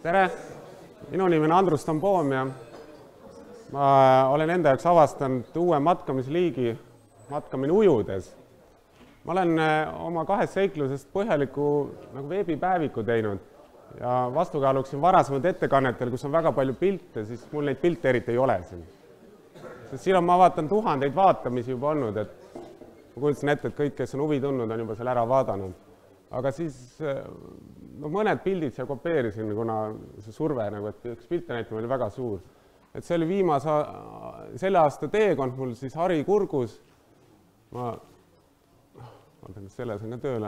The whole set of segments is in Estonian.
Tere! Minu nimi on Andrus Tampoom ja ma olen enda jaoks avastanud uue matkamisliigi, matkamine ujudes. Ma olen oma 2 seiklusest põhjaliku veebipäeviku teinud ja vastukaaluksin varasemad ettekannetel, kus on väga palju pilte, siis mul neid pilte eriti ei ole siin. Sest siin on, ma vaatan, tuhandeid vaatamisi juba olnud, et ma kujutasin ette, et kõik, kes on huvi tundnud, on juba selle ära vaadanud. Aga siis mõned pildid seal kopeerisin, kuna see surve, et üks pilte näitama oli väga suur. Et see oli selle aasta teekond mul siis Hari Kurgus. Ma vaatan, kas selle sain ka tööle.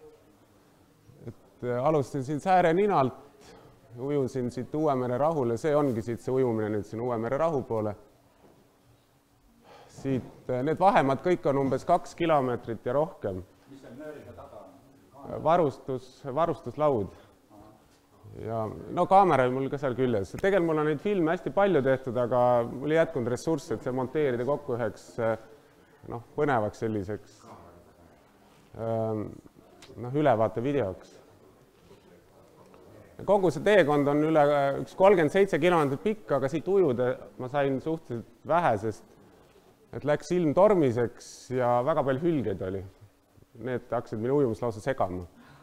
Et alustasin siin Sääre ninalt, ujusin siit Uuemere rahule, see ongi siit see ujumine nüüd siin Uuemere rahu poole. Siit need vahemad kõik on umbes 2 kilomeetrit ja rohkem. Mis on nööriga taga? Varustuslaud. Ja kaamera oli mul ka seal küljes. Tegelikult mul on neid filme hästi palju tehtud, aga mul ei jätkunud ressurssi, et see monteerida kokku üheks põnevaks selliseks ülevaate videoks. Kogu see teekond on üle 37 kilomeetrit pikk, aga siit ujuda ma sain suhteliselt vähe, sest läks ilm tormiseks ja väga palju hülgeid oli. Need hakkasid minu ujumist lausa segama.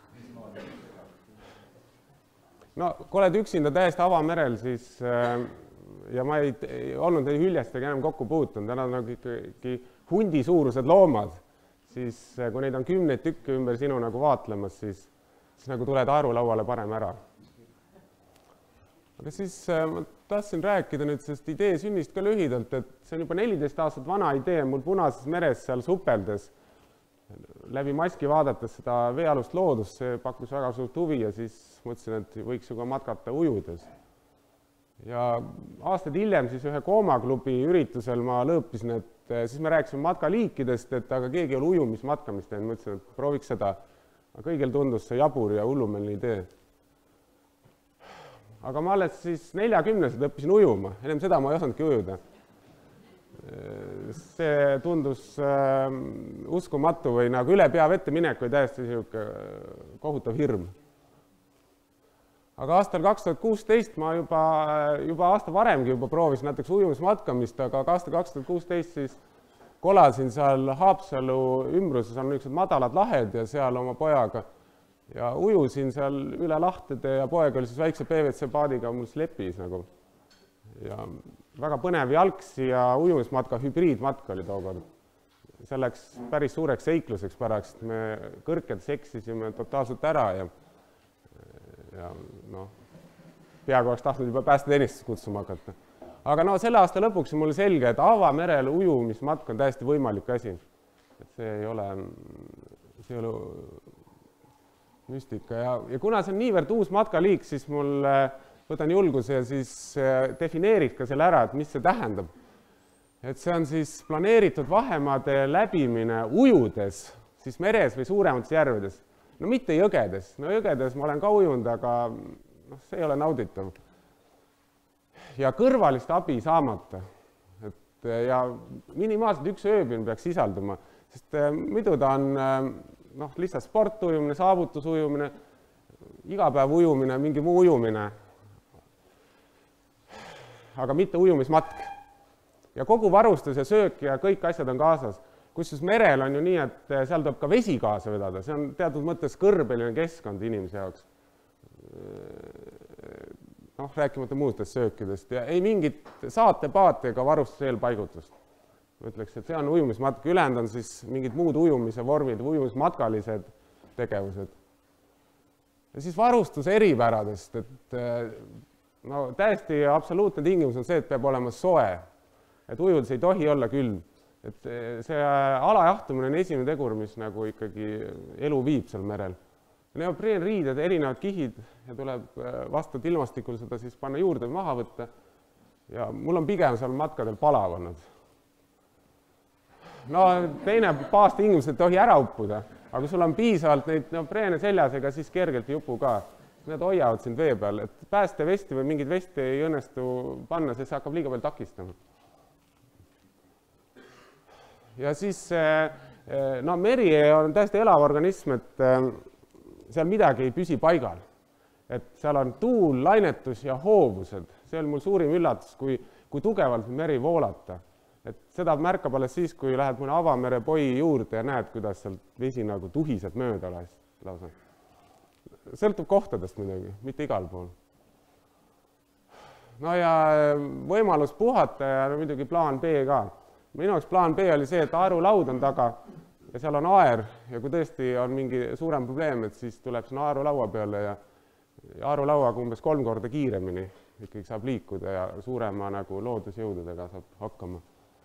Kui oled üksinda täiesti avamerel, siis ja ma ei olnud neid hüljestega enam kokku puutunud, nad on ikkagi hundi suurused loomad, siis kui neid on 10 tükki ümber sinu vaatlemas, siis tuled aerulauale parem ära. Aga siis ma tahtsin rääkida nüüd sellest idee sünnist ka lühidalt, et see on juba 14 aastat vana idee, mul Punases meres seal supeldes, läbi maski vaadates seda veealust loodust, see pakkus väga suurt huvi ja siis mõtlesin, et võiks ju ka matkata ujudes. Ja aastaid hiljem siis ühe koomaklubi üritusel ma lõõpisin, et siis me rääkisime matkaliikidest, et aga keegi ei ole ujumismatkamist teinud, mõtlesin, et prooviks seda. Kõigil tundus see jabur ja hullumeelne idee. Aga ma alles siis 40-sed õppisin ujuma, ennem seda ma ei osanudki ujuda. See tundus uskumatu või üle pea vette minek või täiesti kohutav hirm. Aga aastal 2016 ma juba aasta varemgi proovisin näiteks ujumismatkamist, aga aastal 2016 siis kolasin seal Haapsalu ümbruses, on niisugused madalad lahed ja seal oma pojaga ja ujusin seal üle lahtede ja poeg oli siis väikse PVC paadiga mul slepis ja väga põnev jalgsi ja ujumismatka hübriidmatka oli tookord. See läks päris suureks seikluseks pärast, me kõrkedes eksisime totaalselt ära ja peaaegu oleks tahtnud juba päästeteenistust kutsuma hakata. Aga selle aasta lõpuks on mulle selge, et avamerel ujumismatk on täiesti võimalik asi. See ei ole müstika ja kuna see on niivõrd uus matkaliik, siis mul võtan julguse ja siis defineeriks ka selle ära, et mis see tähendab. Et see on siis planeeritud vahemaade läbimine ujudes, siis meres või suuremates järvedes. Mitte jõgedes. Jõgedes ma olen ka ujunud, aga see ei ole nauditav. Ja kõrvalist abi saamata. Ja minimaalselt üks ööbimine peaks sisalduma, sest muidu ta on lihtsalt sportujumine, saavutusujumine, igapäev ujumine, mingi muu ujumine, aga mitte ujumismatk. Ja kogu varustus ja söök ja kõik asjad on kaasas. Kusjuures merel on ju nii, et seal tuleb ka vesi kaasa vedada. See on teatud mõttes kõrbeline keskkond inimese jaoks. Rääkimata muudest söökidest ja ei mingit saatepaate ega varustuse eelpaigutust. Ma ütleks, et see on ujumismatk. Ülejäänud on siis mingid muud ujumise vormid, ujumismatkalised tegevused. Ja siis varustuse eripäradest, et täiesti absoluutne tingimus on see, et peab olema soe. Et ujudes ei tohi olla külm. Et see alajahtumine on esimene tegur, mis ikkagi elu viib seal merel. Neopreenriided, erinevad kihid ja tuleb vastavalt ilmastikul seda siis panna juurde või maha võtta. Ja mul on pigem seal matkadel palav olnud. Teine baastingimus, et ei tohi ära uppuda, aga kui sul on piisavalt neid neopreene seljas, ega siis kergelt ei upu ka. Need hoiavad sind vee peal, et päästevesti või mingid vesti ei õnnestu panna, sest see hakkab liiga palju takistama. Ja siis meri on täiesti elav organism, et seal midagi ei püsi paigal. et seal on tuul, lainetus ja hoovused. See oli mul suurim üllatus, kui tugevalt meri voolata. Et seda märkab alles siis, kui lähed mõne avamere poi juurde ja näed, kuidas sealt vesi nagu tuhised mööda lausa. Sõltub kohtadest midagi, mitte igal pool. No ja võimalus puhata ja muidugi plaan B ka. Minu jaoks plaan B oli see, et aerulaud on taga ja seal on aer ja kui tõesti on mingi suurem probleem, et siis tuleb sinna aerulaua peale ja aerulauaga umbes 3 korda kiiremini ikkagi saab liikuda ja suurema nagu loodusjõududega saab hakkama.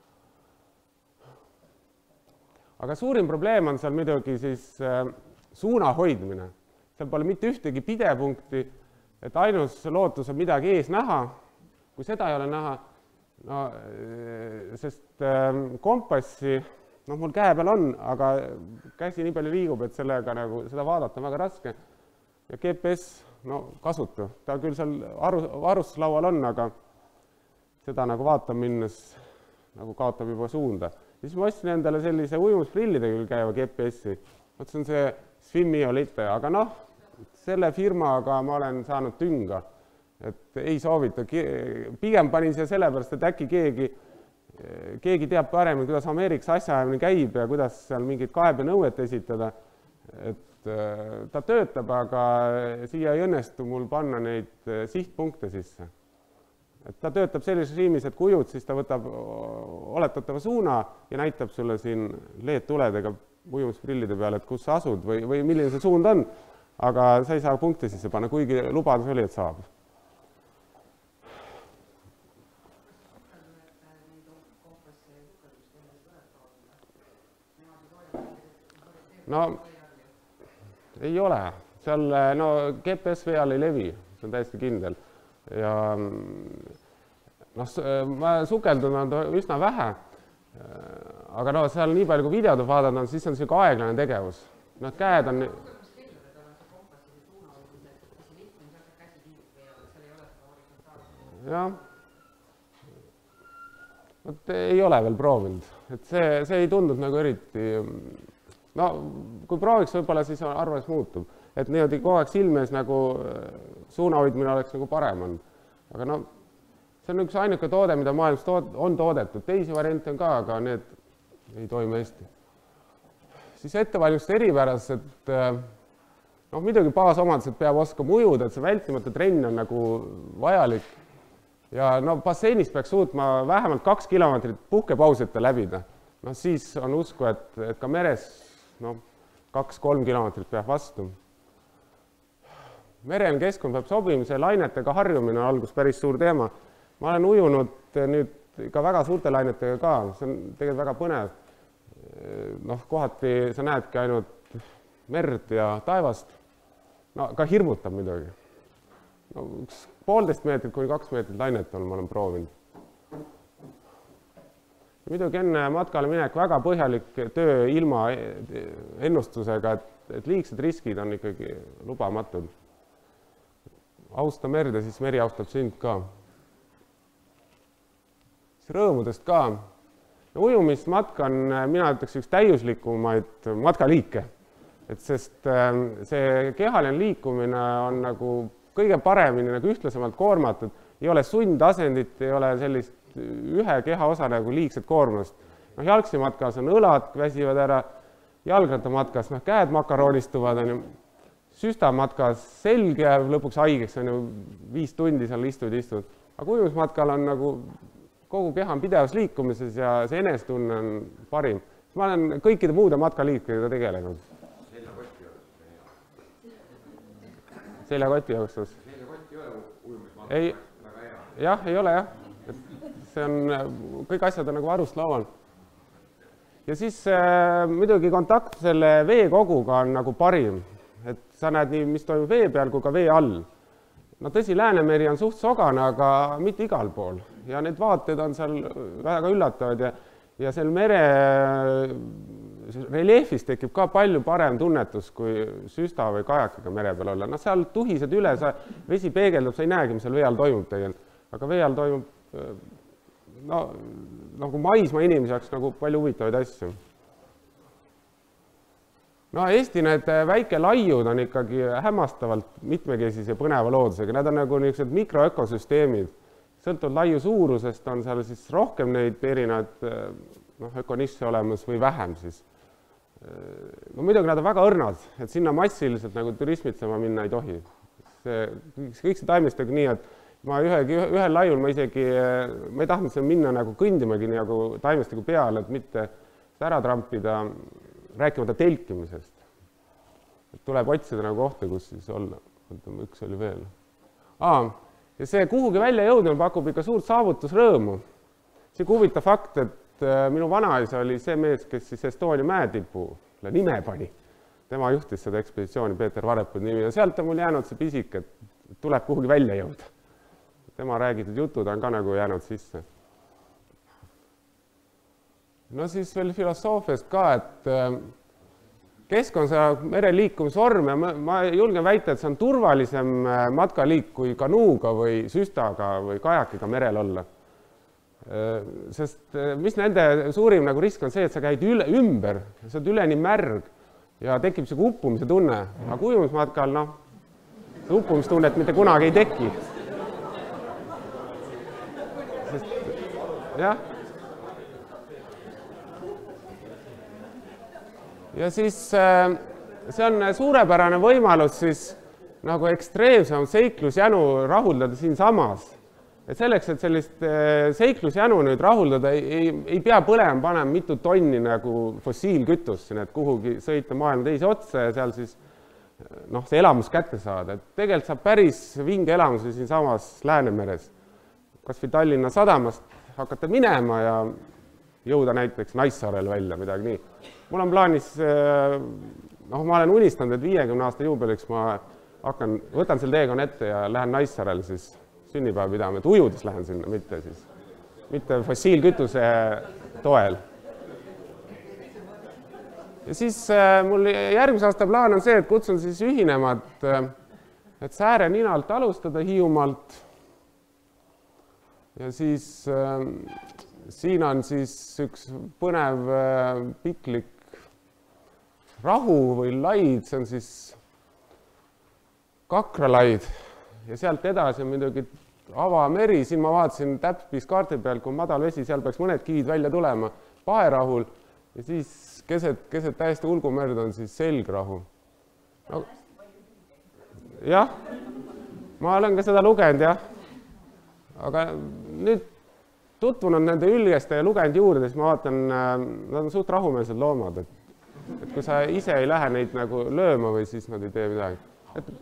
Aga suurim probleem on seal muidugi siis suuna hoidmine. Seal pole mitte ühtegi pidepunkti, et ainus lootus on midagi ees näha. Kui seda ei ole näha, no, sest kompassi, noh, mul käe peal on, aga käsi nii palju liigub, et sellega nagu seda vaadata on väga raske. Ja GPS, no kasutu, ta küll seal varustuslaual on, aga seda nagu vaatan minnes nagu kaotab juba suunda. Ja siis ma ostsin endale sellise ujumusprillide küll käiva GPS-i. See on see Swimmiolite, aga noh, selle firmaga ma olen saanud tünga, et ei soovita. Pigem panin siia sellepärast, et äkki keegi teab paremini, kuidas Ameerikas asjaajamine käib ja kuidas seal mingit kaebenõuet esitada. Et ta töötab, aga siia ei õnnestu mul panna neid sihtpunkte sisse. Et ta töötab sellises režiimis, et kui ujud, siis ta võtab oletatava suuna ja näitab sulle siin LED-tuledega ujumusprillide peale, et kus sa asud või milline see suund on, aga sa ei saa punkte sisse panna, kuigi lubadus oli, et saab. No ei ole, seal no, GPS veal ei levi, see on täiesti kindel. Ja no, ma sukeldunud üsna vähe, aga no, seal nii palju, kui videod vaadata on, siis on selline aeglane tegevus. No, käed on... Jah, ei ole veel proovinud, et see ei tundnud nagu eriti, no kui prooviks võib-olla, siis arvamus muutub, et niimoodi kogu aeg silmes nagu suunahoidmine oleks nagu parem on, aga no see on üks ainuke toode, mida maailmas on toodetud, teisi variante on ka, aga need ei toimu hästi. Siis ettevalmistuse eripäras, et noh, muidugi baasomadused peab oskama ujuda, et see vältimatu trenn on nagu vajalik. Ja no, basseinist peaks suutma vähemalt 2 kilomeetrit puhkepausita läbida. No, siis on usku, et ka meres no, 2-3 kilomeetrit peab vastu. Merel keskkond peab sobima, see lainetega harjumine on algus päris suur teema. Ma olen ujunud nüüd ka väga suurte lainetega ka, see on tegelikult väga põnev. Noh, kohati sa näedki ainult merd ja taevast, no ka hirmutab midagi. No, 1,5 meetrit kuni 2 meetrit lainet on, ma olen proovinud. Muidugi enne matkale minek väga põhjalik töö ilma ennustusega, et liigsed riskid on ikkagi lubamatud. Austa merd ja siis meri austab sind ka. Siis rõõmudest ka. No, ujumismatk on, mina ütleks, üks täiuslikumaid matkaliike, sest see kehaline liikumine on nagu kõige paremini nagu ühtlasemalt koormatud, ei ole sundasendit, ei ole sellist ühe kehaosa nagu liigset koormust. No, jalgsimatkas on õlad, väsivad ära, jalgrattamatkas no, käed makaronistuvad, süstamatkas selg jääb lõpuks haigeks, 5 tundi seal istud. Aga ujumismatkal on nagu kogu keha on pidevas liikumises ja see enestunne on parim. Ma olen kõikide muude matkaliikidega tegelenud. Seljakoti jooksus. Seljakoti ei ole ujumismatkal? Jah, ei ole jah. See on, kõik asjad on nagu varuslaual. Ja siis muidugi kontakt selle veekoguga on nagu parim. Et sa näed nii, mis toimub vee peal kui ka vee all. No tõsi, Läänemeri on suht sogane, aga mitte igal pool. Ja need vaated on seal väga üllatavad ja seal mere reljeefis tekib ka palju parem tunnetus, kui süsta või kajakiga mere peal olla. No seal tuhised üle, vesi peegeldub, sa ei näegi, mis seal vee all toimub tegelikult. Aga vee all toimub no, nagu maismaa inimese jaoks nagu palju huvitavaid asju. No Eesti need väikelaiud on ikkagi hämmastavalt mitmekesise põneva loodusega, need on nagu niisugused mikroökosüsteemid. Sõltuvalt laiu suurusest on seal siis rohkem neid erinevaid ökonisse olemas või vähem siis. No muidugi nad on väga õrnad, et sinna massiliselt nagu turismitsema minna ei tohi. Kõik see taimestega nii, et ma ühel laiul ma ei tahtnud seal minna nagu kõndimagi nagu taimestega peale, et mitte ära trampida, rääkimata telkimisest. Et tuleb otsida nagu kohta, kus siis olla. Üks oli veel. Ja see kuhugi välja jõudmine pakub ikka suurt saavutusrõõmu. See huvitav fakt, et minu vanaisa oli see mees, kes siis Estonia mäetipule nime pani. Tema juhtis seda ekspeditsiooni, Peeter Varepud nimi, ja sealt on mul jäänud see pisik, et tuleb kuhugi välja jõuda. Tema räägitud jutud on ka nagu jäänud sisse. No siis veel filosoofiast ka, et keskkond saab mereliikumisvorm ja ma julgen väita, et see on turvalisem matkaliik kui kanuuga või süstaga või kajakiga merel olla. Sest mis nende suurim nagu risk on see, et sa käid ümber, sa oled üleni märg ja tekib see uppumise tunne. Aga ujumismatkal, see uppumistunnet mitte kunagi ei teki. Sest, jah. Ja siis see on suurepärane võimalus siis nagu ekstreemsem seiklusjänu rahuldada siin samas. Et selleks, et sellist seiklusjänu nüüd rahuldada, ei pea panema mitu tonni nagu fossiilkütust, et kuhugi sõita maailma teise otsa ja seal siis see elamus kätte saada. Et tegelikult saab päris vinge elamuse siin samas Läänemeres. Kas või Tallinna sadamast hakata minema ja jõuda näiteks Naissaarel välja, midagi nii. Mul on plaanis, ma olen unistanud, et 50 aasta juubeliks ma võtan selle teekonna ette ja lähen Naissaarel siis sünnipäeva pidama, et ujudes lähen sinna, mitte fossiilkütuse toel. Ja siis mul järgmise aasta plaan on see, et kutsun siis ühinema, et Sääre ninalt alustada Hiiumaalt. Ja siis siin on siis üks põnev piklik rahu või laid, see on siis kakralaid. Ja sealt edasi on muidugi avameri, siin ma vaatasin täppiis kaarti peal, kui madal vesi, seal peaks mõned kivid välja tulema Paerahul ja siis keset täiesti ulgumerd on siis Selgrahu. Jah, ma olen ka seda lugenud, jah. Aga nüüd tutvunud nende ülgeste ja lugenud juurde, siis ma vaatan, nad on suht rahumeelsed loomad, et kui sa ise ei lähe neid nagu lööma või siis nad ei tee midagi.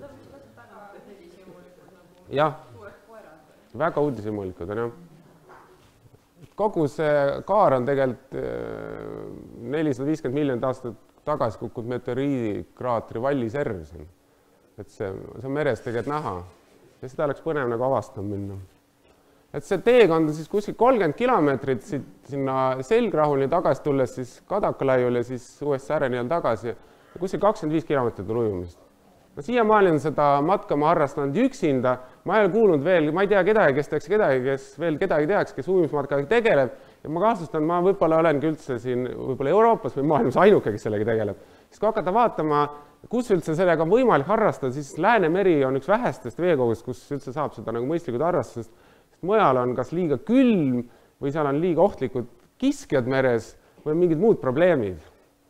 Jah, väga uudishimulikud on, jah. Kogu see kaar on tegelikult 450 miljonit aastat tagasi kukkunud meteoriidikraatri valliserv siin. Et see on meres tegelikult näha ja seda oleks põnev nagu avastama minna. Et see teekond on siis kuskil 30 kilomeetrit sinna Selgrahuni tagasi tulles siis Kadakalaiule ja siis uuesti Sääre tagasi ja kuskil 25 kilomeetrit on ujumist. Siiamaani on seda matka ma harrastanud üksinda, ma ei ole kuulnud veel, ma ei tea kedagi, kes teaks kedagi, kes veel kedagi teaks, kes ujumismatkaga tegeleb ja ma kahtlustan, ma võib-olla olengi üldse siin võib-olla Euroopas või maailmas ainuke, kes sellega tegeleb. Siis kui hakata vaatama, kus üldse sellega on võimalik harrastada, siis Läänemeri on üks vähestest veekogust, kus üldse saab seda nagu mõistlikud harrastada, sest mujal on kas liiga külm või seal on liiga ohtlikud kiskjad meres või mingid muud probleemid.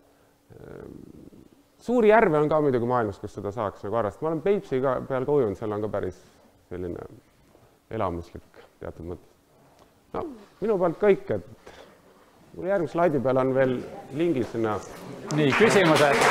Suuri järve on ka muidugi maailmas, kus seda saaks nagu harrastada. Ma olen Peipsi peal ka ujunud, seal on ka päris selline elamuslik teatud mõttes. Minu poolt kõik, et mul järgmise slaidi peal on veel lingid sinna. Nii, küsimused.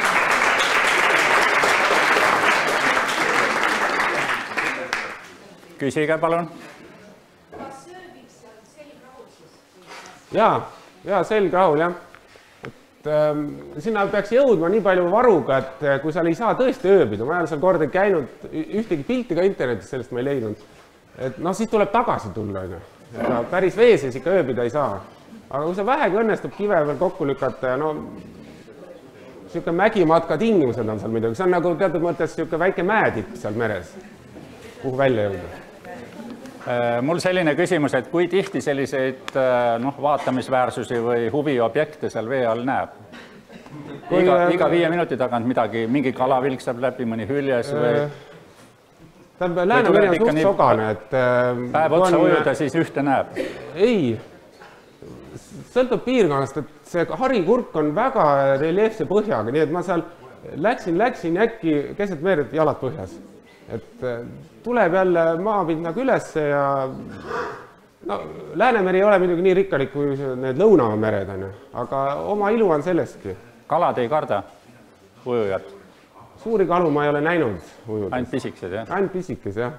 Küsige, palun. Kas ööbiks seal Selgrahul siis? Jaa, Selgrahul, jah. Sinna peaks jõudma nii palju varuga, et kui seal ei saa tõesti ööbida, ma olen seal korda käinud, ühtegi pilti ka internetis sellest ma ei leidnud, et siis tuleb tagasi tulla, päris veeses ikka ööbida ei saa. Aga kui see vähegi õnnestub kive veel kokku lükata ja niisugune mägimatka tingimused on seal midagi, see on nagu teatud mõttes niisugune väike mäetipp seal meres, kuhu välja jõuda. Mul selline küsimus, et kui tihti selliseid vaatamisväärsusi või huviobjekte seal vee all näeb? iga 5 minuti tagant midagi, mingi kala vilksab läbi, mõni hüljes või? Tähendab, Läänemeri on suht sogane, et... Päev otsa ujuda, siis ühte näeb? Ei, sõltub piirkonnast, et see harikurk on väga reljeefse põhjaga, nii et ma seal läksin äkki keset meeret jalad põhjas. Et tuleb jälle maapind nagu ülesse ja no, Läänemeri ei ole muidugi nii rikkalik kui need lõunamered, aga oma ilu on sellestki. Kalad ei karda ujujat? Suuri kalu ma ei ole näinud ujudes. Ainult pisikesed, jah? Ainult pisikes, jah.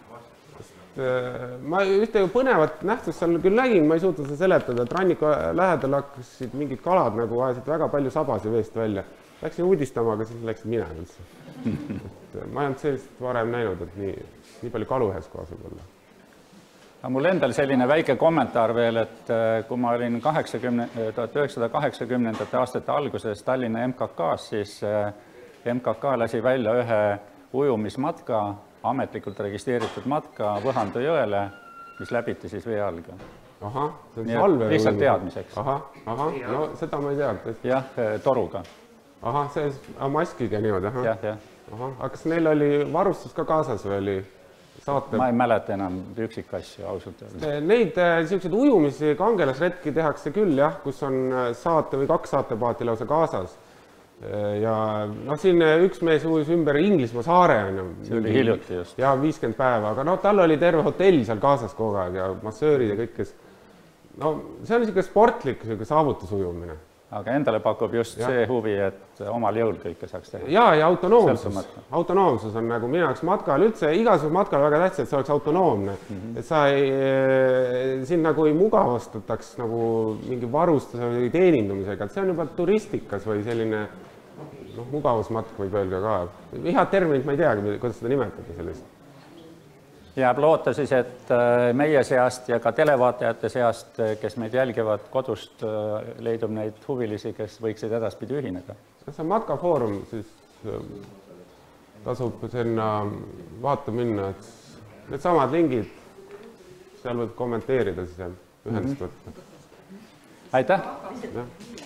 Ma ühte põnevat nähtust seal küll nägin, ma ei suuta seda seletada, et ranniku lähedal hakkasid mingid kalad nagu ajasid väga palju sabasi veest välja. Läksin uudistama, aga siis läksin minema üldse. Ma ei olnud sellist varem näinud, et nii palju kalu ühes kohas võib olla. Mul endal selline väike kommentaar veel, et kui ma olin 1980. aastate alguses Tallinna MKK-s, siis MKK lasi välja ühe ujumismatka, ametlikult registreeritud matka Võhandu jõele, mis läbiti siis vee alga. Ahah, see on salve. Lihtsalt teadmiseks. Ahah, no seda ma ei teadnud. Jah, toruga. Ahah, see maskiga niimoodi, ahah. Jah. Aga kas neil oli varustus ka kaasas või oli saate? Ma ei mäleta enam üksikasju ausalt. Neid sellised ujumisi kangelasretki tehakse küll, jah, kus on saate või 2 saatepaati lausa kaasas. Ja no siin üks mees ujus ümber Inglismaa saare. See oli hiljuti just. Ja 50 päeva, aga no tal oli terve hotell seal kaasas kogu aeg ja massöörid ja kõik, kes... No see on niisugune sportlik saavutusujumine. Aga endale pakub just see huvi, et omal jõul kõike saaks teha. Ja autonoomsus. Autonoomsus on nagu minu jaoks matkal üldse, igasugusel matkal väga tähtsad, et see oleks autonoomne. Et sa siin nagu ei mugavastataks nagu mingi varustuse või teenindumisega, et see on juba turistikas või selline mugavusmatk võib öelda ka. Head terminit ma ei teagi, kuidas seda nimetada sellist. Jääb loota siis, et meie seast ja ka televaatajate seast, kes meid jälgivad kodust, leidub neid huvilisi, kes võiksid edaspidi ühineda. See on matkafoorum, siis tasub sinna vaata minna, et need samad lingid, seal võib kommenteerida siis ühendust võtta. Aitäh!